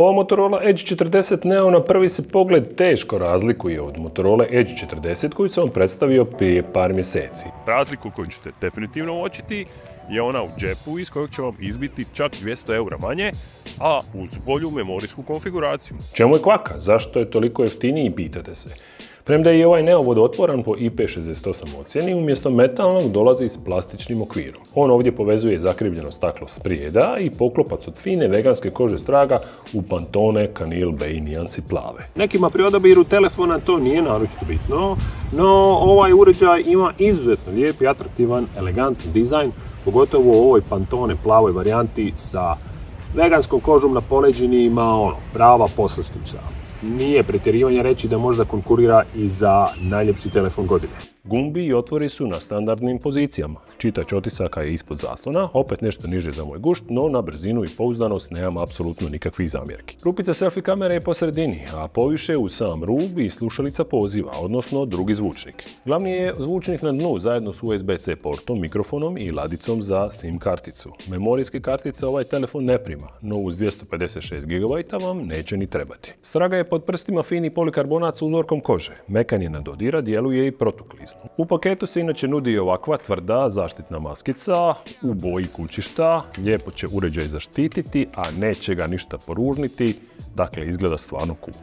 Ova Motorola Edge 40 Neo na prvi se pogled teško razlikuje od Motorola Edge 40 koju sam vam predstavio prije par mjeseci. Razliku koju ćete definitivno uočiti je ona u džepu iz kojeg će vam izbiti čak 200 eura manje, a uz bolju memorijsku konfiguraciju. Čemu je kvaka? Zašto je toliko jeftiniji, pitate se? Premda je i ovaj Neo vodootporan po IP68 ocjeni, umjesto metalnog dolazi s plastičnim okvirom. On ovdje povezuje zakrivljeno staklo sprijeda i poklopac od fine veganske kože straga u Pantone Canil Bay nijansi plave. Nekima pri odabiru telefona to nije naročito bitno, no ovaj uređaj ima izuzetno lijep i atraktivan, elegantni dizajn, pogotovo u ovoj Pantone plavoj varijanti sa veganskom kožom na poleđinima, prava poslastica. Nije pretjerivanje reći da možda konkurira i za najljepši telefon godine. Gumbi i otvori su na standardnim pozicijama. Čitač otisaka je ispod zaslona, opet nešto niže za moj gušt, no na brzinu i pouzdanost nemam apsolutno nikakvih zamjerki. Rupica selfie kamere je po sredini, a poviše uz sam rub i slušalica poziva, odnosno drugi zvučnik. Glavni je zvučnik na dnu zajedno s USB-C portom, mikrofonom i ladicom za SIM karticu. Memorijske kartice ovaj telefon ne prima, no uz 256 GB vam neće ni trebati. Straga je pod prstima fini polikarbonat s uzorkom kože. Mekan je na dodira, djeluje i protuklizno. U paketu se inače nudi ovakva tvrda zaštitna maskica u boji kućišta, lijepo će uređaj zaštititi, a neće ga ništa poružniti, dakle izgleda stvarno cool.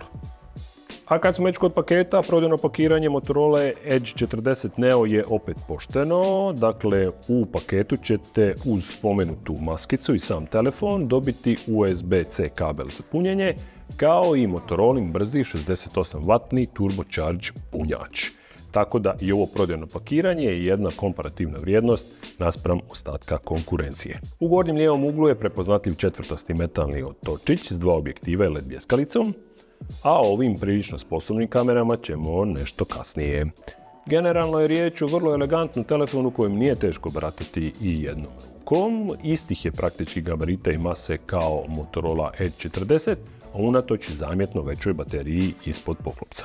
A kad smo već kod paketa, prodajno pakiranje Motorola Edge 40 Neo je opet pošteno, dakle u paketu ćete uz spomenutu maskicu i sam telefon dobiti USB-C kabel za punjenje, kao i Motorolin brzi 68W turbocharge punjač. Tako da i ovo prodajno pakiranje je jedna komparativna vrijednost naspram ostatka konkurencije. U gornjem lijevom uglu je prepoznatljiv četvrtasti metalni otočić s dva objektiva i LED bjeskalicom, a o ovim prilično sposobnim kamerama ćemo nešto kasnije. Generalno je riječ o vrlo elegantnom telefonu kojem nije teško baratati i jednom rukom. Istih je praktički gabarita i mase kao Motorola Edge 40, a unatoč zamjetno većoj bateriji ispod poklopca.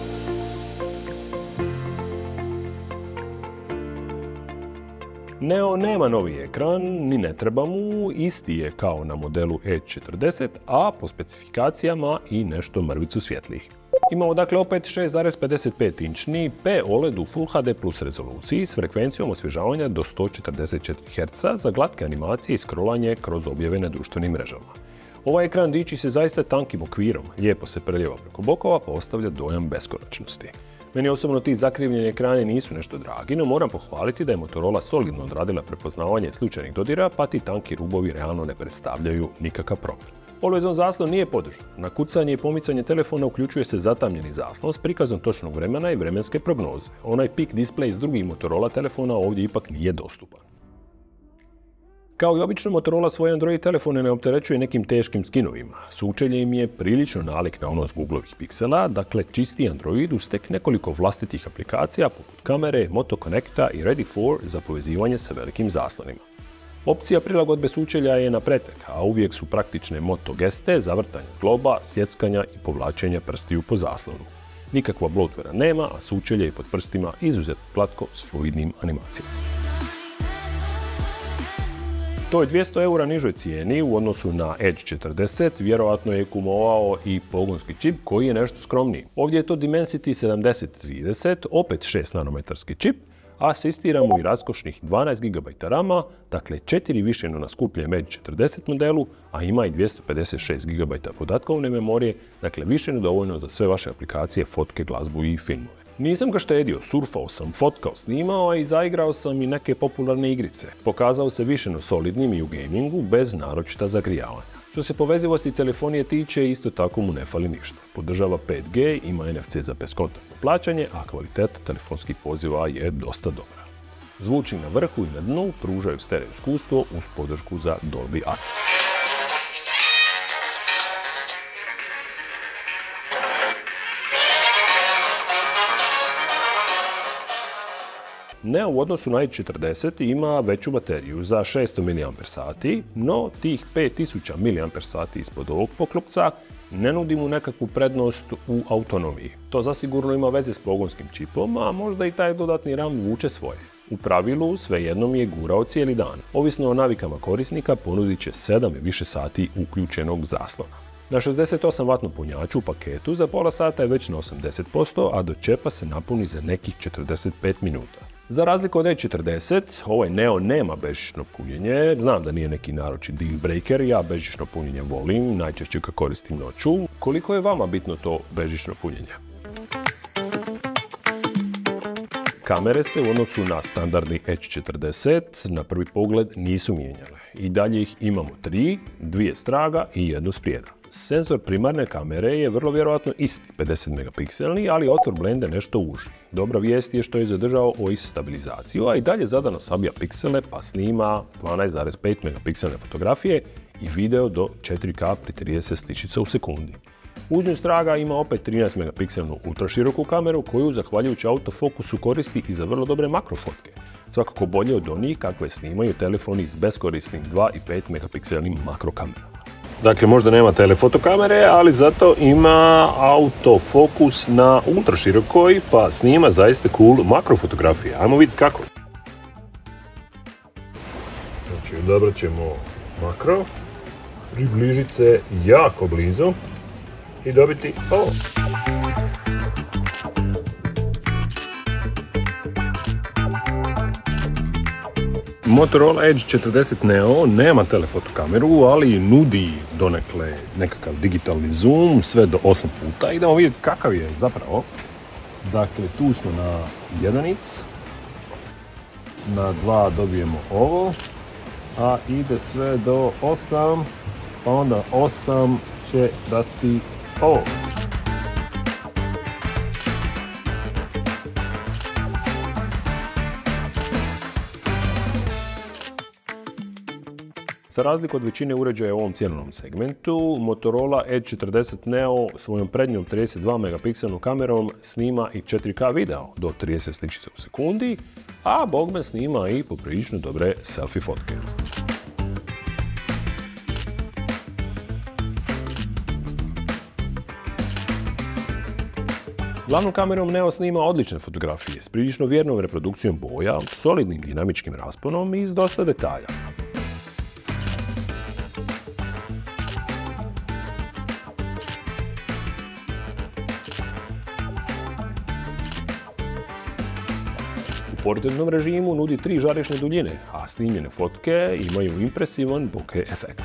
Neo nema novi ekran, ni ne treba mu, isti je kao na modelu Edge 40, a po specifikacijama i nešto mrvicu svjetlijih. Imamo dakle opet 6,55 inčni P-OLED u Full HD plus rezoluciji s frekvencijom osvježavanja do 144 Hz za glatke animacije i scrollanje kroz objave na društvenim mrežama. Ovaj ekran diči se zaista tankim okvirom, lijepo se preljeva preko bokova pa ostavlja dojam beskonačnosti. Meni osobno ti zakrivljeni ekrani nisu nešto dragi, no moram pohvaliti da je Motorola solidno odradila prepoznavanje slučajnih dodira, pa ti tanki rubovi realno ne predstavljaju nikakav problem. Always on zaslon nije podržan. Na kucanje i pomicanje telefona uključuje se zatamnjeni zaslon s prikazom točnog vremena i vremenske prognoze. Onaj pik display s drugih Motorola telefona ovdje ipak nije dostupan. Kao i obično, Motorola svoje Android telefone ne opterećuje nekim teškim skinovima. Sučelje im je prilično nalik na ono s Googlovih piksela, dakle čisti Android uz tek nekoliko vlastitih aplikacija poput kamere, Moto Connecta i Ready4 za povezivanje sa velikim zaslonima. Opcija prilagodbe sučelja je na pretek, a uvijek su praktične Moto geste, zavrtanje zgloba, sjeckanja i povlačenja prstiju po zaslonu. Nikakva bloatvera nema, a sučelje je pod prstima izuzetno glatko s fluidnim animacijama. Toj 200 eura nižoj cijeni u odnosu na Edge 40 vjerojatno je kumovao i pogonski čip koji je nešto skromniji. Ovdje je to Dimensity 7030, opet 6 nanometarski čip, a asistira mu i raskošnih 12 GB RAM-a, dakle 4 više no na skupljem Edge 40 modelu, a ima i 256 GB podatkovne memorije, dakle više no dovoljno za sve vaše aplikacije, fotke, glazbu i filmove. Nisam ga štedio, surfao sam, fotkao, snimao i zaigrao sam i neke popularne igrice. Pokazao se više no solidnim i u gamingu bez naročita zagrijavanja. Što se povezivosti telefonije tiče, isto tako mu ne fali ništa. Podržava 5G, ima NFC za beskontaktno plaćanje, a kvaliteta telefonskih poziva je dosta dobra. Zvuči na vrhu i na dnu pružaju stereo iskustvo uz podršku za Dolby Atmos. Neo u odnosu na Edge 40 ima veću bateriju za 600 mAh, no tih 5000 mAh ispod ovog poklopca ne nudi mu nekakvu prednost u autonomiji. To zasigurno ima veze s pogonskim čipom, a možda i taj dodatni RAM vuče svoje. U pravilu svejedno mi je gurao cijeli dan. Ovisno o navikama korisnika ponudit će 7 i više sati uključenog zaslona. Na 68W punjaču u paketu za pola sata je već na 80%, a do čepa se napuni za nekih 45 minuta. Za razliku od E40, ovaj Neo nema bežično punjenje. Znam da nije neki naročit deal breaker, ja bežično punjenje volim, najčešće ga koristim noću. Koliko je vama bitno to bežično punjenje? Kamere se u odnosu na standardni H40 na prvi pogled nisu mijenjale. I dalje ih imamo 3, 2 straga i 1 sprijeda. Senzor primarne kamere je vrlo vjerojatno isti, 50 megapikselni, ali otvor blende nešto uži. Dobra vijest je što je zadržao OIS stabilizaciju, a i dalje zadano sabija piksele pa snima 12,5 megapikselne fotografije i video do 4K pri 30 sličica u sekundi. Uz nju straga ima opet 13 megapikselnu ultraširoku kameru koju, zahvaljujući autofokusu, koristi i za vrlo dobre makrofotke. Svakako bolje od onih kakve snimaju telefoni s beskorisnim 2 i 5 megapikselnim makrokamerama. Dakle, možda nema telefoto kamere, ali zato ima autofokus na ultraširokoj, pa snima zaista cool makrofotografije. Ajmo vidjeti kako. Znači, odabrat ćemo makro, približiti se jako blizu i dobiti ovo. Motorola Edge 40 Neo nema telefoto kameru, ali nudi donekle nekakav digitalni zoom, sve do 8 puta. Idemo vidjeti kakav je zapravo. Dakle, tu smo na 1x, na 2 dobijemo ovo, a ide sve do 8, pa onda 8 će dati ovo. Za razliku od većine uređaja u ovom cjenovnom segmentu, Motorola Edge 40 Neo svojom prednjom 32 megapikselnom kamerom snima i 4K video do 30 sličica u sekundi, a bogme snima i poprilično dobre selfie fotke. Glavnom kamerom Neo snima odlične fotografije s prilično vjernom reprodukcijom boja, solidnim dinamičkim rasponom i s dosta detalja. U portretnom režimu nudi 3 žarišne duljine, a snimljene fotke imaju impresivan bokeh efekt.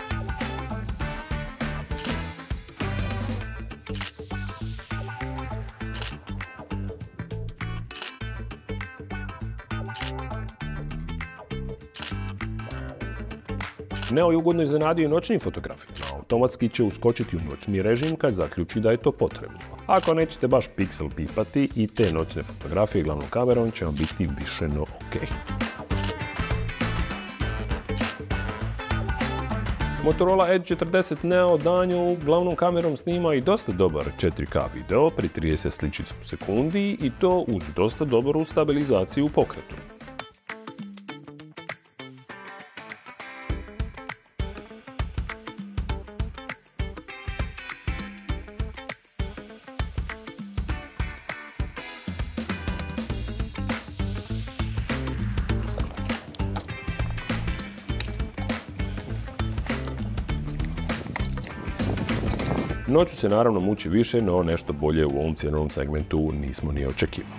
Neo je ugodno iznenadio i noćnim fotografijama. Automatski će uskočiti u noćni režim kad zaključi da je to potrebno. Ako nećete baš piksel pipati, i te noćne fotografije glavnom kamerom će vam biti više no ok. Motorola Edge 40 Neo danju glavnom kamerom snima i dosta dobar 4K video pri 30 sličica u sekundi i to uz dosta dobru stabilizaciju u pokretu. Noću se naravno muči više, no nešto bolje u ovom cjenovnom segmentu nismo ni očekivali.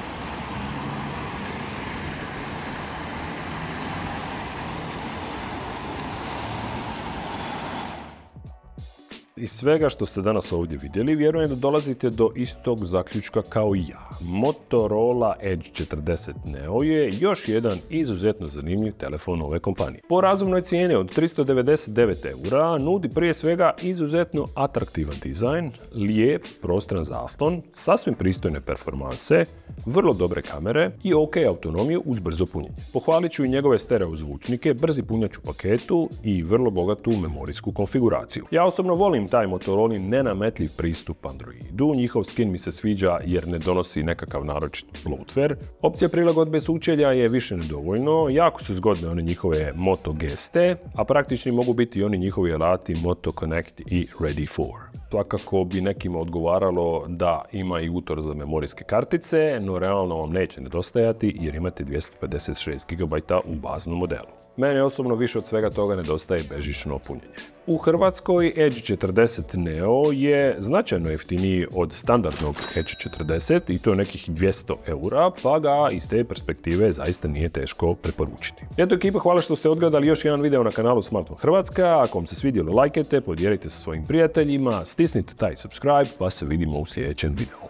Iz svega što ste danas ovdje vidjeli, vjerujem da dolazite do istog zaključka kao i ja. Motorola Edge 40 Neo je još jedan izuzetno zanimljiv telefon ove kompanije. Po razumnoj cijeni od 399 eura nudi prije svega izuzetno atraktivan dizajn, lijep, prostran zaslon, sasvim pristojne performanse, vrlo dobre kamere i ok autonomiju uz brzo punjenje. Pohvalit ću i njegove stereo zvučnike, brzi punjač u paketu i vrlo bogatu memorijsku konfiguraciju. Ja osobno volim taj Motorolin nenametljiv pristup Androidu, njihov skin mi se sviđa jer ne donosi nekakav naročit bloatware. Opcija prilagodbe sučelja je više nedovoljno, jako su zgodne one njihove Moto geste, a praktični mogu biti oni njihovi alati Moto Connect i Ready for. Svakako bi nekima odgovaralo da ima i utor za memorijske kartice, no realno vam neće nedostajati jer imate 256 GB u baznom modelu. meni osobno više od svega toga nedostaje bežično punjenje. U Hrvatskoj Edge 40 Neo je značajno jeftiniji od standardnog Edge 40 i to je nekih 200 eura, pa ga iz te perspektive zaista nije teško preporučiti. Eto ekipa, hvala što ste odgledali još jedan video na kanalu Smartphone Hrvatska. Ako vam se svidjelo, lajkajte, podijelite sa svojim prijateljima, stisnite taj subscribe, pa se vidimo u sljedećem videu.